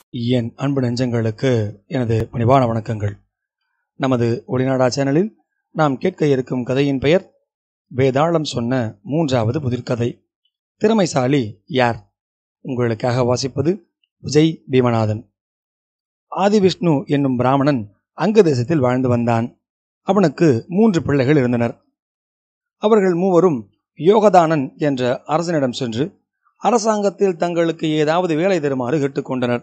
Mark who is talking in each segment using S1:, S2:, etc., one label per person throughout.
S1: என் அன்பு நெஞ்சங்களுக்கு எனது பணிவான வணக்கங்கள். நமது ஒளிநாடா சேனலில் நாம் கேட்க இருக்கும் கதையின் பெயர் வேதாளம் சொன்ன மூன்றாவது புதிர்கதை. திறமைசாலி யார்? உங்களுக்காக வாசிப்பது விஜய் பீமநாதன். ஆதிவிஷ்ணு என்னும் பிராமணன் அங்க தேசத்தில் வாழ்ந்து வந்தான். அவனுக்கு 3 பிள்ளைகள் இருந்தனர். அவர்கள் மூவரும் யோகதானன் என்ற அரசனிடம் சென்று அரசாங்கத்தில் தங்களுக்கு ஏதாவது வேலை தருமாறு கேட்டுக்கொண்டனர்.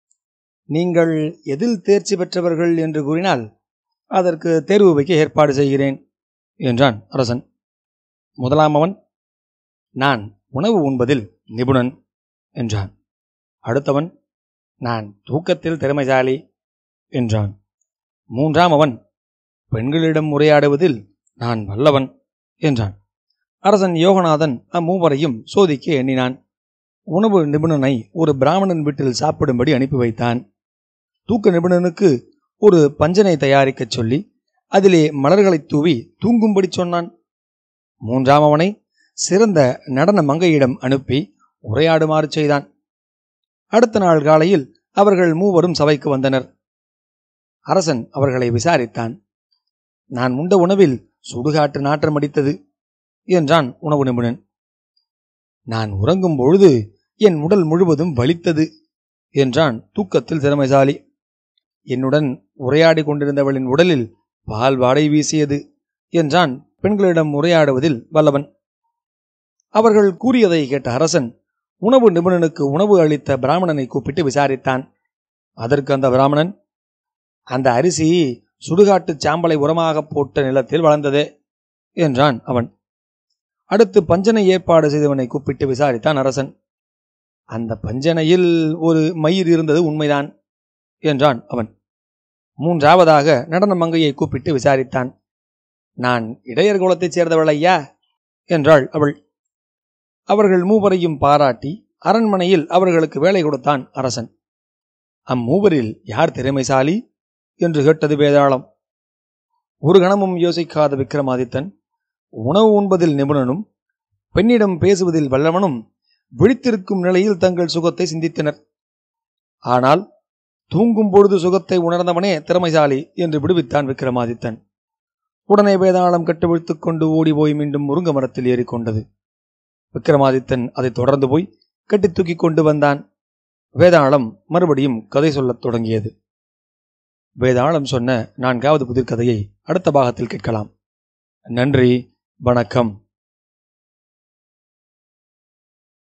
S1: நீங்கள் எதில் தேர்ச்சி பெற்றவர்கள் என்று கூறினால் அதற்கு தேர்வு வைக்க ஏற்பாடு செய்கிறேன் என்றான் அரசன். முதலாமவன், நான் உணவு உண்பதில் நிபுணன் என்றான். அடுத்தவன், நான் தூக்கத்தில் திறமைசாலி என்றான். மூன்றாமவன், பெண்களிடம் உரையாடுவதில் நான் வல்லவன் என்றான். அரசன் யோகநாதன் அம்மூவரையும் சோதிக்க எண்ணினான். உணவு நிபுணனை ஒரு பிராமணன் வீட்டில் சாப்பிடும்படி அனுப்பி வைத்தான். தூக்க நிபுணனுக்கு ஒரு பஞ்சனை தயாரிக்கச் சொல்லி அதிலே மலர்களை தூவி தூங்கும்படி சொன்னான். மூன்றாமவனை சிறந்த நடன மங்கையிடம் அனுப்பி உரையாடுமாறு செய்தான். அடுத்த நாள் காலையில் அவர்கள் மூவரும் சபைக்கு வந்தனர். அரசன் அவர்களை விசாரித்தான். நான் உண்ட உணவில் சுடுகாட்டு நாற்றம் அடித்தது என்றான் உணவு நிபுணன். நான் உறங்கும் பொழுது என் உடல் முழுவதும் வலித்தது என்றான் தூக்கத்தில் திறமைசாலி. என்னுடன் உரையாடி கொண்டிருந்தவளின் உடலில் பால் வாடை வீசியது என்றான் பெண்களிடம் உரையாடுவதில் வல்லவன். அவர்கள் கூறியதை கேட்ட அரசன் உணவு நிபுணனுக்கு உணவு அளித்த பிராமணனை கூப்பிட்டு விசாரித்தான். அதற்கு அந்த பிராமணன், அந்த அரிசி சுடுகாட்டு சாம்பலை உரமாக போட்ட நிலத்தில் வளர்ந்ததே என்றான் அவன். அடுத்து பஞ்சனை ஏற்பாடு செய்தவனை கூப்பிட்டு விசாரித்தான் அரசன். அந்த பஞ்சனையில் ஒரு மயிர் இருந்தது உண்மைதான் என்றான் அவன். மூன்றாவதாக நடன மங்கையை கூப்பிட்டு விசாரித்தான். நான் இடையர் குலத்தைச் சேர்ந்தவள் ஐயா என்றாள் அவள். அவர்கள் மூவரையும் பாராட்டி அரண்மனையில் அவர்களுக்கு வேலை கொடுத்தான் அரசன். அம்மூவரில் யார் திறமைசாலி என்று கேட்டது வேதாளம். ஒரு கணமும் யோசிக்காத விக்ரமாதித்தன் உணவு உண்பதில் நிபுணனும் பெண்ணிடம் பேசுவதில் வல்லவனும் விழித்திருக்கும் நிலையில் தங்கள் சுகத்தை சிந்தித்தனர். ஆனால் தூங்கும் பொழுது சுகத்தை உணர்ந்தவனே திறமைசாலி என்று விடுவித்தான் விக்ரமாதித்தன். உடனே வேதாளம் கட்டுவிழ்த்துக் கொண்டு ஓடி போய் மீண்டும் முருங்க மரத்தில் ஏறிக்கொண்டது. விக்ரமாதித்தன் அதை தொடர்ந்து போய் கட்டி தூக்கி கொண்டு வந்தான். வேதாளம் மறுபடியும் கதை சொல்லத் தொடங்கியது. வேதாளம் சொன்ன 4வது புதிர்கதையை அடுத்த பாகத்தில் கேட்கலாம். நன்றி, வணக்கம்.